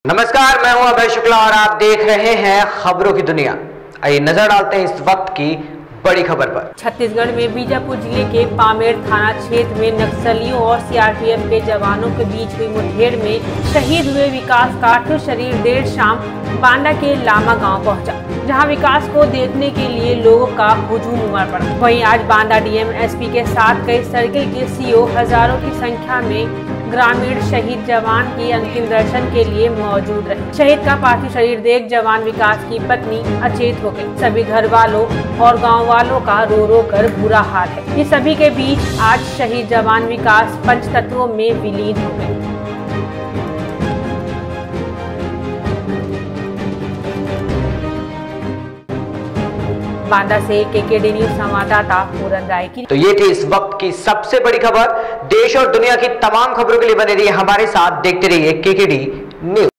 नमस्कार, मैं हूं अभय शुक्ला और आप देख रहे हैं खबरों की दुनिया। आइए नजर डालते हैं इस वक्त की बड़ी खबर पर। छत्तीसगढ़ में बीजापुर जिले के पामेड़ थाना क्षेत्र में नक्सलियों और सीआरपीएफ के जवानों के बीच हुई मुठभेड़ में शहीद हुए विकास का पार्थिव शरीर देर शाम बांदा के लामा गांव पहुंचा, जहां विकास को देखने के लिए लोगों का हुजूम उमड़ पड़ा। वहीं आज बांदा डीएम एसपी के साथ कई सर्किल के सीओ हजारों की संख्या में ग्रामीण शहीद जवान की अंतिम दर्शन के लिए मौजूद रहे। शहीद का पार्थिव शरीर देख जवान विकास की पत्नी अचेत हो गई। सभी घर वालों और गांव वालों का रो रो कर बुरा हाल है। इस सभी के बीच आज शहीद जवान विकास पंचतत्वों में विलीन हो गए। बांदा से केकेडी न्यूज संवाददाता पूरन राय की। तो ये थी इस वक्त की सबसे बड़ी खबर। देश और दुनिया की तमाम खबरों के लिए बने रहिए हमारे साथ, देखते रहिए केकेडी न्यूज।